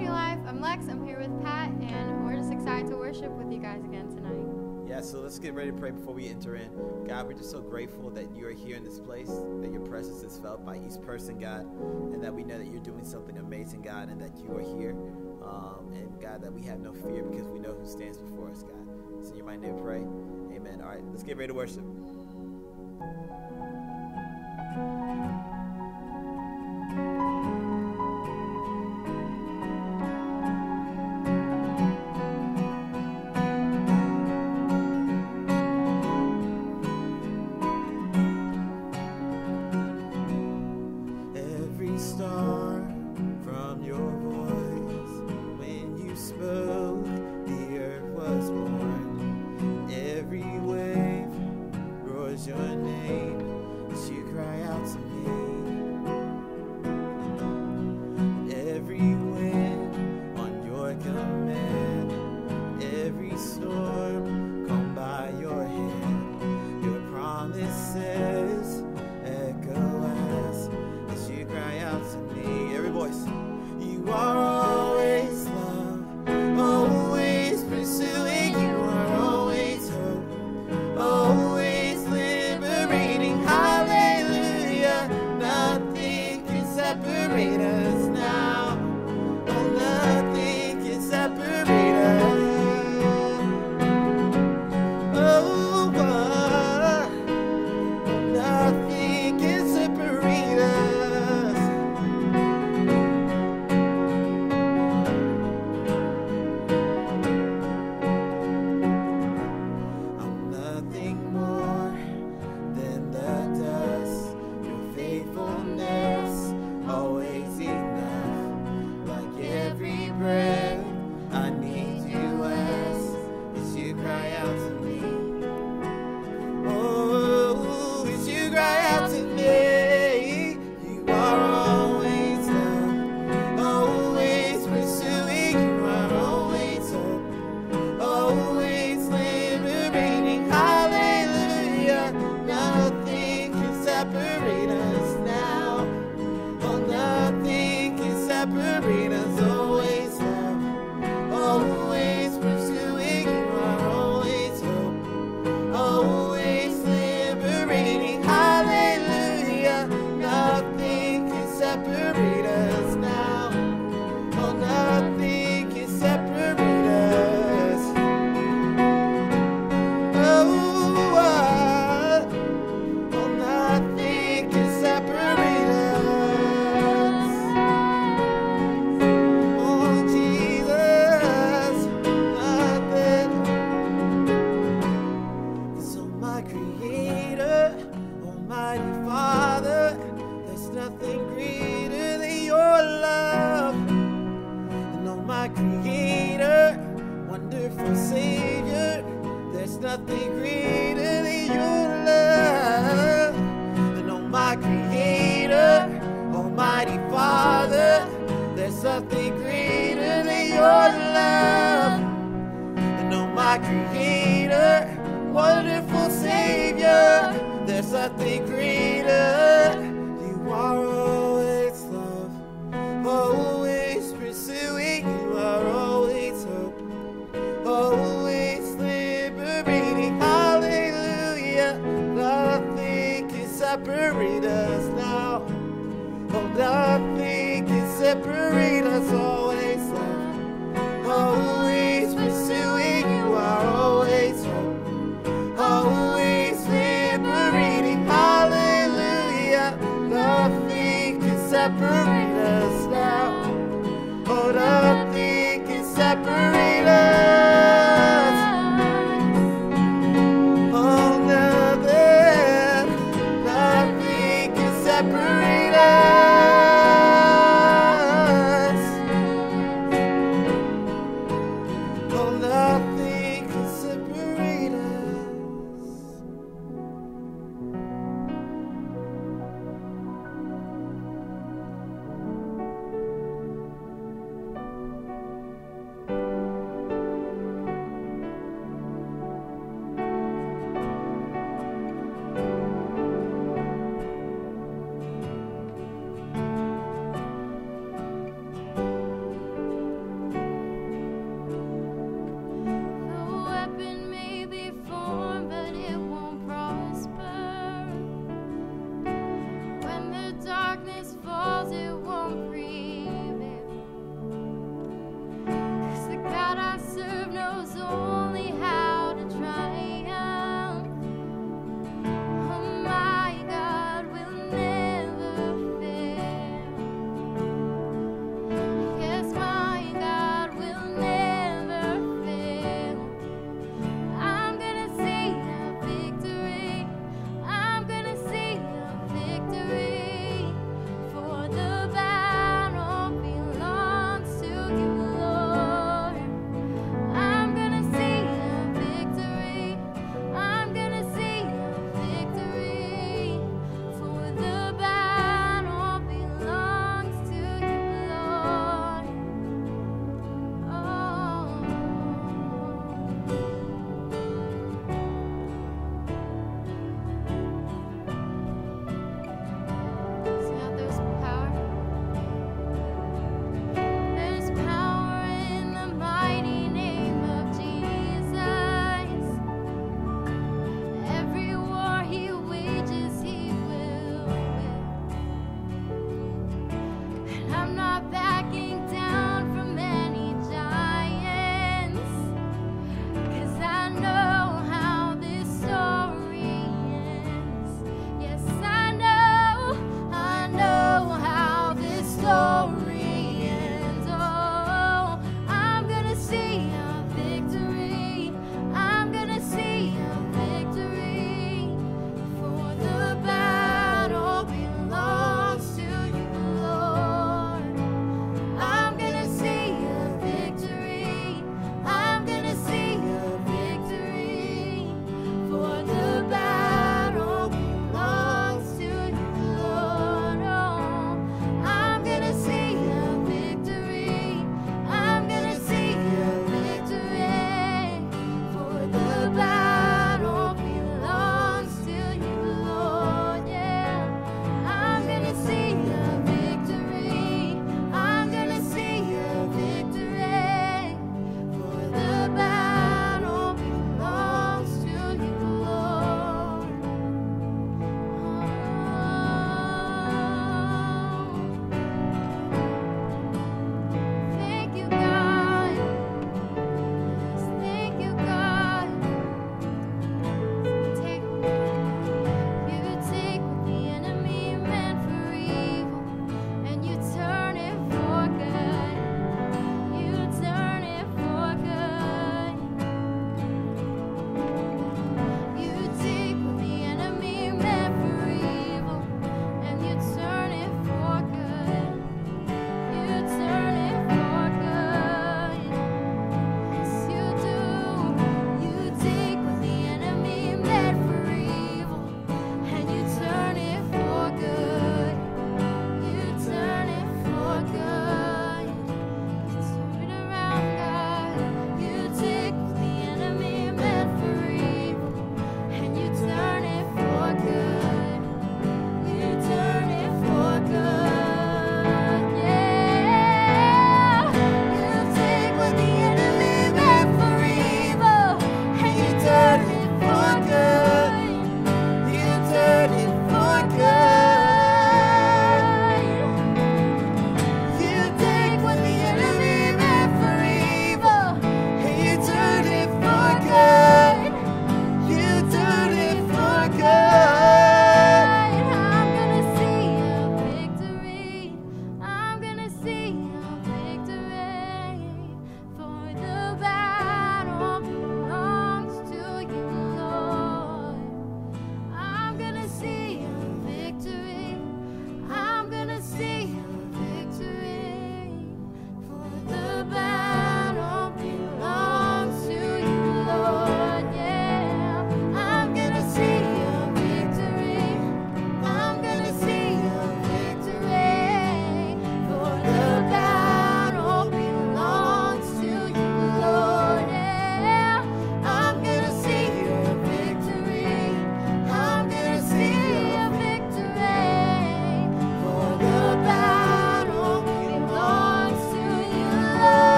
New Life. I'm Lex. I'm here with Pat, and we're just excited to worship with you guys again tonight. Yeah, so let's get ready to pray before we enter in. God, we're just so grateful that you are here in this place, that your presence is felt by each person, God, and that we know that you're doing something amazing, God, and that you are here. And God, that we have no fear because we know who stands before us, God. So in your mighty name we pray. Amen. All right, let's get ready to worship.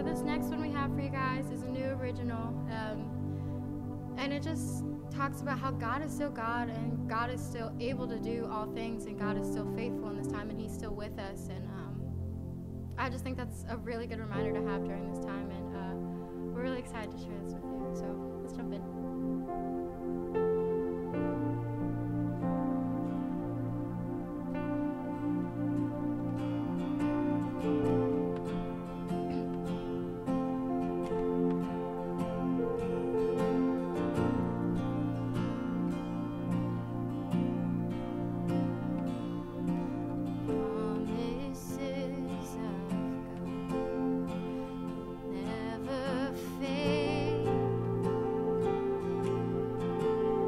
So this next one we have for you guys is a new original, and it just talks about how God is still God, and God is still able to do all things, and God is still faithful in this time, and he's still with us. And I just think that's a really good reminder to have during this time, and we're really excited to share this with you. So let's jump in. Never fail.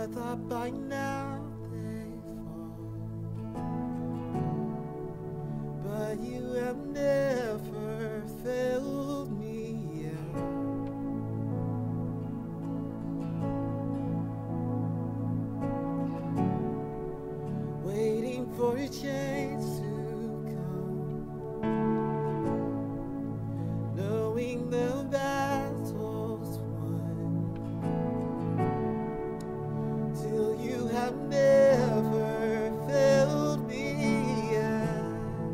I thought by now they'd fall, but you have never failed me yet. Waiting for a change to come, knowing the battle's won, till you have never failed me yet.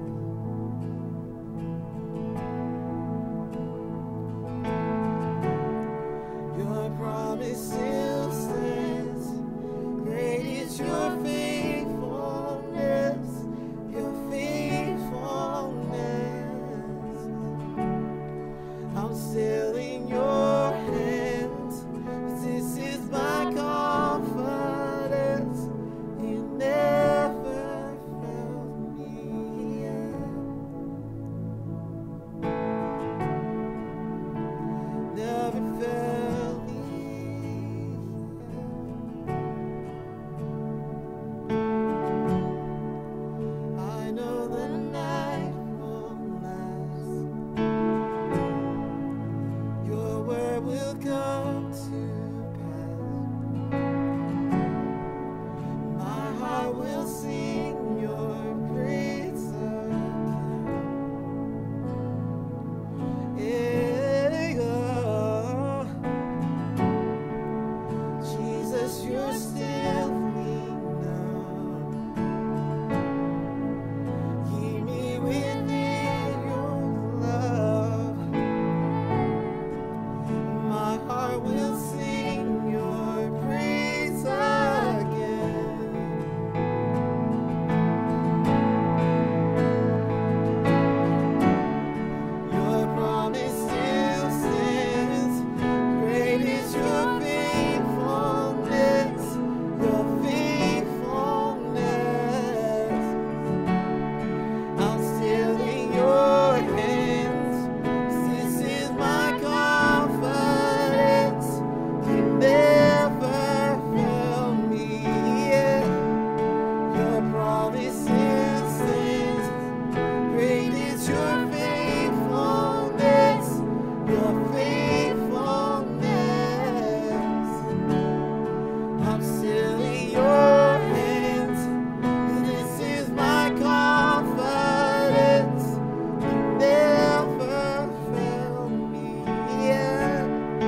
Your promise still stands, great is your faithfulness, your faithfulness. I'm still in your hands, this is my confidence, you never failed me yet. Never failed me yet. I know the night won't last, your word will come to pass. My heart will sing your praise again. Jesus, you're still enough. Keep me within your love. My heart will sing your praise again. Your promise still stands, great is your faithfulness, your faithfulness. I'm still in your hands, this is my confidence, you never failed me yet. Your promise still stands, great is your faithfulness, your faithfulness. I'm still in your hands, this is my confidence, you never failed me yet.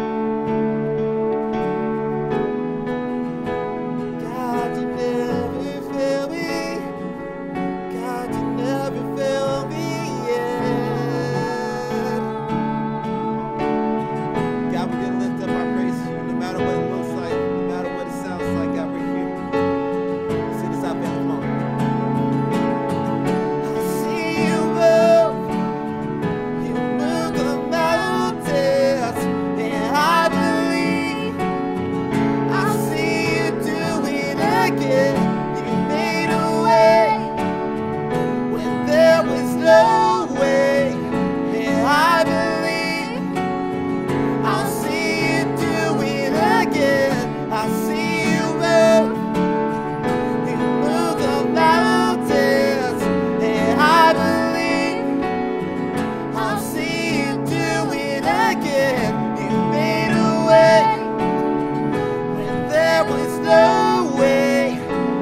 God, you never failed me. God, you never failed me yet. God, we're gonna lift up our praise to you, no matter what it looks like, no matter what it sounds like. God, we're here. Sing this out, band. Come on. I see you move. You move the mountains, and I believe. I see you do it again. You made a way when there was no way, and I believe. I'll see you do it again. I see you move. You move the mountains, and I believe. I'll see you do it again. You made a way when there was no way,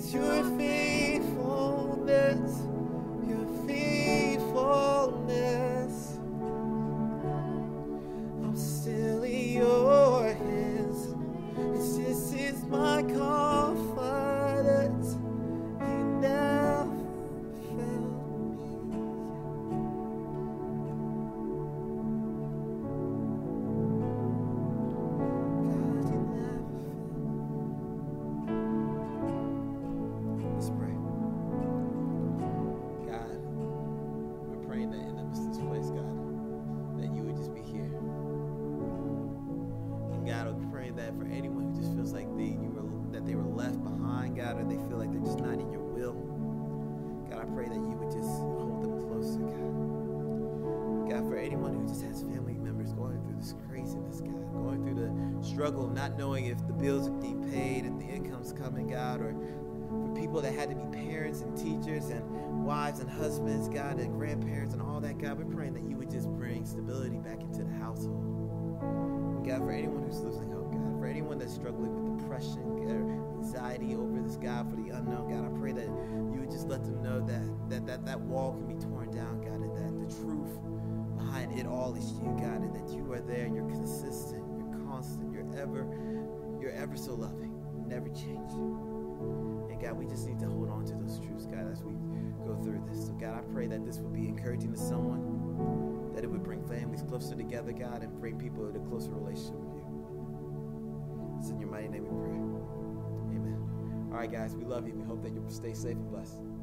it's your faithfulness, your faithfulness. I'm still in your hands. This is my confidence. You never failed me. God, you never failed. Let's pray. God, we're praying that in the midst of this place, God, that you would just be here. And God, we're praying that for anyone who just feels like they were left behind, God, or they feel like they're just not in your will, God, I pray that you would just hold them closer, God. God, for anyone who just has family members going through this craziness, God, going through the struggle of not knowing if the bills are being paid, if the income's coming, God, or for people that had to be parents and teachers and wives and husbands, God, and grandparents and all that, God, we're praying that you would just bring stability back into the household. And God, for anyone who's losing hope, God, for anyone that's struggling with depression or anxiety over this, God, for the unknown, God, I pray that you would just let them know that wall can be torn down, God, and that the truth behind it all is you, God, and that you are there, and you're consistent, you're constant, you're ever so loving, never change. And God, we just need to hold on to those truths, God, as we go through this. So God, I pray that this would be encouraging to someone, that it would bring families closer together, God, and bring people in a closer relationship with you. It's in your mighty name we pray. Amen. All right, guys, we love you. We hope that you'll stay safe and blessed.